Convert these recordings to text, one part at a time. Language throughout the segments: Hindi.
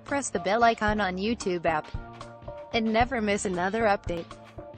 press the bell icon on YouTube app and never miss another update.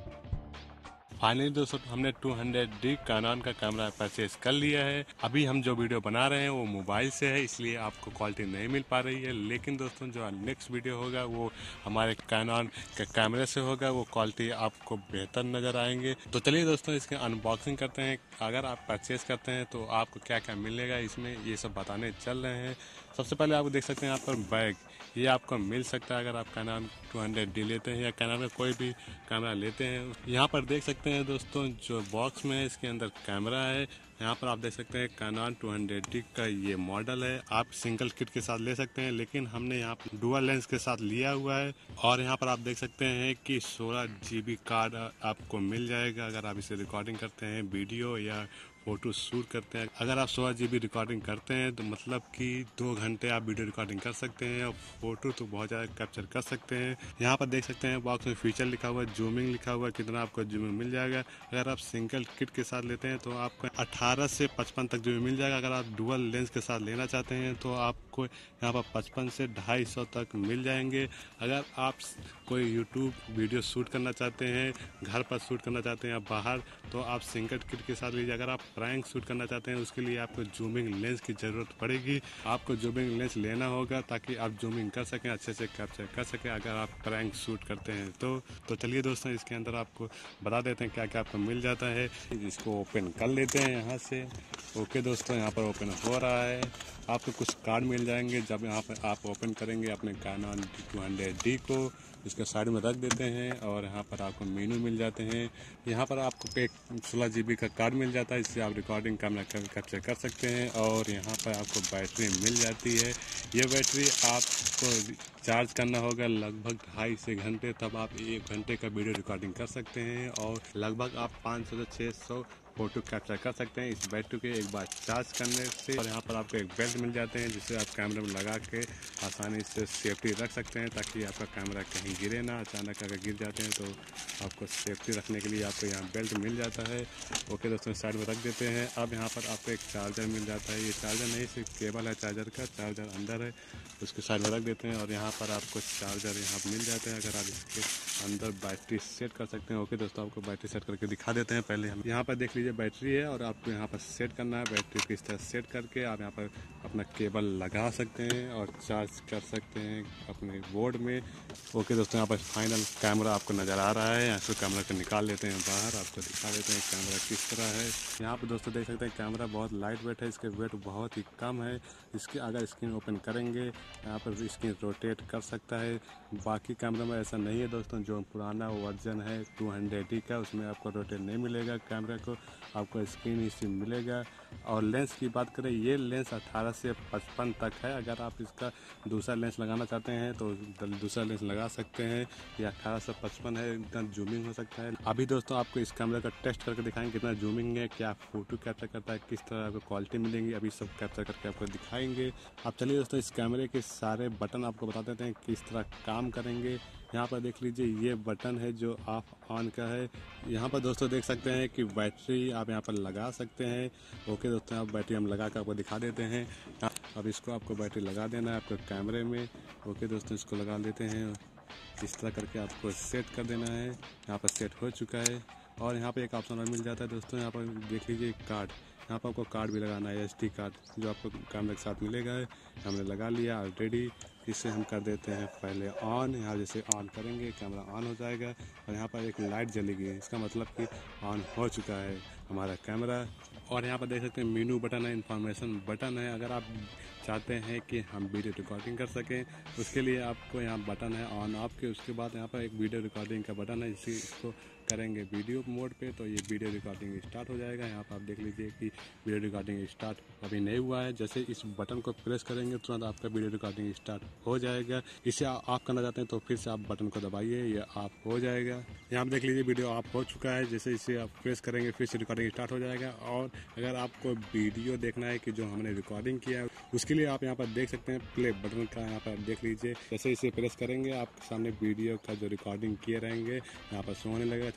Finally दोस्तों हमने 200D कैनन का कैमरा परचेज कर लिया है। अभी हम जो वीडियो बना रहे हैं वो मोबाइल से है, इसलिए आपको क्वालिटी नहीं मिल पा रही है। लेकिन दोस्तों जो नेक्स्ट वीडियो होगा वो हमारे कैनन के कैमरे से होगा, वो क्वालिटी आपको बेहतर नज़र आएंगे। तो चलिए दोस्तों इसके अनबॉक्सिंग करते हैं। अगर आप परचेज करते हैं तो आपको क्या क्या मिलेगा इसमें, ये सब बताने चल रहे हैं। सबसे पहले आप देख सकते हैं यहाँ पर बैग, ये आपको मिल सकता है अगर आप कैनन 200D लेते हैं या कैनन में कोई भी कैमरा लेते हैं। यहाँ पर देख सकते हैं दोस्तों जो बॉक्स में है इसके अंदर कैमरा है। यहाँ पर आप देख सकते हैं कैनन 200D का ये मॉडल है। आप सिंगल किट के साथ ले सकते हैं, लेकिन हमने यहाँ पर डुअल लेंस के साथ लिया हुआ है। और यहाँ पर आप देख सकते हैं कि 16GB कार्ड आपको मिल जाएगा अगर आप इसे रिकॉर्डिंग करते हैं, वीडियो या फोटो शूट करते हैं। अगर आप 16GB रिकॉर्डिंग करते हैं तो मतलब कि 2 घंटे आप वीडियो रिकॉर्डिंग कर सकते हैं और फोटो तो बहुत ज़्यादा कैप्चर कर सकते हैं। यहाँ पर देख सकते हैं बॉक्स में फीचर लिखा हुआ है, जूमिंग लिखा हुआ है, कितना आपको जूमिंग मिल जाएगा। अगर आप सिंगल किट के साथ लेते हैं तो आपको 18 से 55 तक जूमिंग मिल जाएगा। अगर आप डुअल लेंस के साथ लेना चाहते हैं तो आपको यहाँ पर 55 से 250 तक मिल जाएंगे। अगर आप कोई यूट्यूब वीडियो शूट करना चाहते हैं, घर पर शूट करना चाहते हैं या बाहर, तो आप सिंगल किट के साथ लीजिए। अगर आप प्रैंक शूट करना चाहते हैं उसके लिए आपको जूमिंग लेंस की ज़रूरत पड़ेगी। आपको जूमिंग लेंस लेना होगा ताकि आप जूमिंग कर सकें, अच्छे से कैप्चर कर सकें अगर आप प्रैंक शूट करते हैं तो चलिए दोस्तों इसके अंदर आपको बता देते हैं क्या क्या आपको मिल जाता है। इसको ओपन कर लेते हैं यहाँ से। ओके दोस्तों, यहाँ पर ओपन हो रहा है। आपको कुछ कार्ड मिल जाएंगे जब यहाँ पर आप ओपन करेंगे अपने कैनन 200D को। इसके साइड में रख देते हैं और यहाँ पर आपको मेनू मिल जाते हैं। यहाँ पर आपको एक 16GB का कार्ड मिल जाता है, इससे आप रिकॉर्डिंग कैमरा कैप्चर कर सकते हैं। और यहाँ पर आपको बैटरी मिल जाती है। ये बैटरी आपको चार्ज करना होगा लगभग 2.5 से घंटे, तब आप 1 घंटे का वीडियो रिकॉर्डिंग कर सकते हैं और लगभग आप 500 से 600 फोटो कैप्चर कर सकते हैं इस बैटरी के एक बार चार्ज करने से। और यहाँ पर आपको एक बेल्ट मिल जाते हैं जिससे आप कैमरे में लगा के आसानी से सेफ्टी रख सकते हैं ताकि आपका कैमरा कहीं गिरे ना। अचानक अगर गिर जाते हैं तो आपको सेफ्टी रखने के लिए आपको यहाँ बेल्ट मिल जाता है। ओके दोस्तों, साइड में रख देते हैं। अब यहाँ पर आपको एक चार्जर मिल जाता है। ये चार्जर नहीं, सिर्फ केबल है चार्जर का, चार्जर अंदर है, उसके साइड में रख देते हैं। और यहाँ पर आपको चार्जर यहाँ मिल जाते हैं, अगर आप इसके अंदर बैटरी सेट कर सकते हैं। ओके दोस्तों, आपको बैटरी सेट करके दिखा देते हैं। पहले हम यहाँ पर देख लीजिए बैटरी है और आपको यहाँ पर सेट करना है। बैटरी को इस तरह सेट करके आप यहाँ पर अपना केबल लगा सकते हैं और चार्ज कर सकते हैं अपने बोर्ड में। ओके दोस्तों, यहाँ पर फाइनल कैमरा आपको नज़र आ रहा है। यहाँ से कैमरा को निकाल लेते हैं बाहर, आपको दिखा देते हैं कैमरा किस तरह है। यहाँ पर दोस्तों देख सकते हैं कैमरा बहुत लाइट वेट है, इसके वेट बहुत ही कम है। इसके अगर स्क्रीन ओपन करेंगे यहाँ पर स्क्रीन रोटेट कर सकता है। बाकी कैमरा में ऐसा नहीं है दोस्तों। जो पुराना वर्जन है 200D का उसमें आपको रोटेट नहीं मिलेगा, कैमरा को आपको स्क्रीन ही सिर्फ मिलेगा। और लेंस की बात करें, ये लेंस 18 से 55 तक है। अगर आप इसका दूसरा लेंस लगाना चाहते हैं तो दूसरा लेंस लगा सकते हैं। ये 18 से 55 है, इतना जूमिंग हो सकता है। अभी दोस्तों आपको इस कैमरे का टेस्ट करके दिखाएंगे कितना जूमिंग है, क्या फोटो कैप्चर करता है, किस तरह आपको क्वालिटी मिलेंगी, अभी सब कैप्चर करके आपको दिखाएंगे। अब चलिए दोस्तों इस कैमरे के सारे बटन आपको बता देते हैं किस तरह काम करेंगे। यहाँ पर देख लीजिए ये बटन है जो ऑफ ऑन का है। यहाँ पर दोस्तों देख सकते हैं कि बैटरी आप यहाँ पर लगा सकते हैं। ओके दोस्तों, आप बैटरी हम लगा कर आपको दिखा देते हैं। अब इसको आपको बैटरी लगा देना है आपके कैमरे में। ओके दोस्तों, इसको लगा लेते हैं। इस तरह करके आपको सेट कर देना है। यहाँ पर सेट हो चुका है। और यहाँ पर एक ऑप्शन और मिल जाता है दोस्तों, यहाँ पर देख लीजिए कार्ड। यहाँ पर आपको कार्ड भी लगाना है, SD कार्ड जो आपको कैमरे के साथ मिलेगा है। हमने लगा लिया ऑलरेडी। इसे हम कर देते हैं पहले ऑन। यहाँ जैसे ऑन करेंगे कैमरा ऑन हो जाएगा और यहाँ पर एक लाइट जलेगी, इसका मतलब कि ऑन हो चुका है हमारा कैमरा। और यहाँ पर देख सकते हैं मेनू बटन है, इंफॉर्मेशन बटन है। अगर आप चाहते हैं कि हम वीडियो रिकॉर्डिंग कर सकें उसके लिए आपको यहाँ बटन है ऑन ऑफ के। उसके बाद यहाँ पर एक वीडियो रिकॉर्डिंग का बटन है, इसको करेंगे वीडियो मोड पे तो ये वीडियो रिकॉर्डिंग स्टार्ट हो जाएगा। यहाँ पर आप देख लीजिए कि वीडियो रिकॉर्डिंग स्टार्ट अभी नहीं हुआ है। जैसे इस बटन को प्रेस करेंगे तुरंत आपका वीडियो रिकॉर्डिंग स्टार्ट हो जाएगा। इसे ऑफ करना चाहते हैं तो फिर से आप बटन को दबाइए, ये ऑफ हो जाएगा। यहाँ पर देख लीजिए वीडियो ऑफ हो चुका है। जैसे इसे आप प्रेस करेंगे फिर से रिकॉर्डिंग स्टार्ट हो जाएगा। और अगर आपको वीडियो देखना है कि जो हमने रिकॉर्डिंग किया है उसके लिए आप यहाँ पर देख सकते हैं प्ले बटन का, यहाँ पर देख लीजिए। जैसे इसे प्रेस करेंगे आपके सामने वीडियो का जो रिकॉर्डिंग किए रहेंगे यहाँ पर शो होने लगेगा।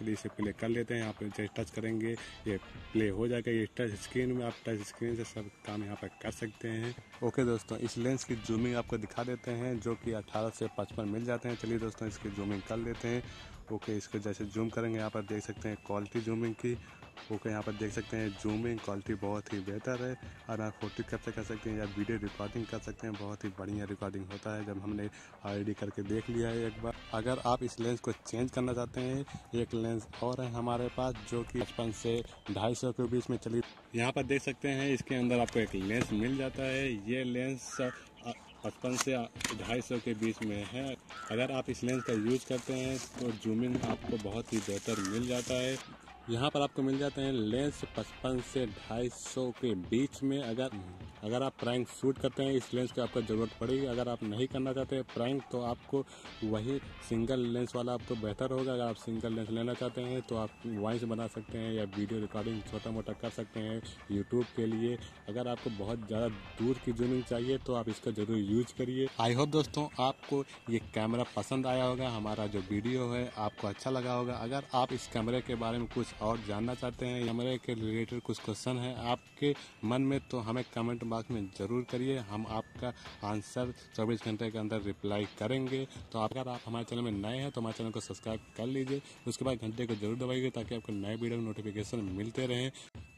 चलिए इसे प्ले कर लेते हैं। यहाँ पे जैसे टच करेंगे ये प्ले हो जाएगा। ये टच स्क्रीन में आप टच स्क्रीन से सब काम यहाँ पर कर सकते हैं। ओके दोस्तों, इस लेंस की जूमिंग आपको दिखा देते हैं जो कि 18 से 55 मिल जाते हैं। चलिए दोस्तों इसकी जूमिंग कर लेते हैं। ओके, इसको जैसे जूम करेंगे यहाँ पर देख सकते हैं क्वालिटी जूमिंग की। ओके, यहाँ पर देख सकते हैं जूमिंग क्वालिटी बहुत ही बेहतर है और आप फोटो कैप्चर कर सकते हैं या वीडियो रिकॉर्डिंग कर सकते हैं। बहुत ही बढ़िया रिकॉर्डिंग होता है जब हमने ऑलरेडी करके देख लिया है एक बार। अगर आप इस लेंस को चेंज करना चाहते हैं, एक लेंस और है हमारे पास जो कि 55 से 250 के बीच में। चलिए यहाँ पर देख सकते हैं इसके अंदर आपको एक लेंस मिल जाता है। ये लेंस 55 से 250 के बीच में है। अगर आप इस लेंस का यूज करते हैं तो जूमिंग आपको बहुत ही बेहतर मिल जाता है। यहाँ पर आपको मिल जाते हैं लेंस 55 से 250 के बीच में। अगर आप प्रैंक शूट करते हैं इस लेंस की आपको ज़रूरत पड़ेगी। अगर आप नहीं करना चाहते प्रैंक तो आपको वही सिंगल लेंस वाला आपको बेहतर होगा। अगर आप सिंगल लेंस लेना चाहते हैं तो आप वॉइस बना सकते हैं या वीडियो रिकॉर्डिंग छोटा मोटा कर सकते हैं यूट्यूब के लिए। अगर आपको बहुत ज़्यादा दूर की जूमिंग चाहिए तो आप इसका ज़रूर यूज करिए। आई होप दोस्तों आपको ये कैमरा पसंद आया होगा। हमारा जो वीडियो है आपको अच्छा लगा होगा। अगर आप इस कैमरे के बारे में कुछ और जानना चाहते हैं, कैमरे के रिलेटेड कुछ क्वेश्चन है आपके मन में, तो हमें कमेंट बॉक्स में ज़रूर करिए। हम आपका आंसर 24 घंटे के अंदर रिप्लाई करेंगे। तो अगर आप हमारे चैनल में नए हैं तो हमारे चैनल को सब्सक्राइब कर लीजिए। उसके बाद घंटे को जरूर दबाइए ताकि आपको नए वीडियो नोटिफिकेशन मिलते रहें।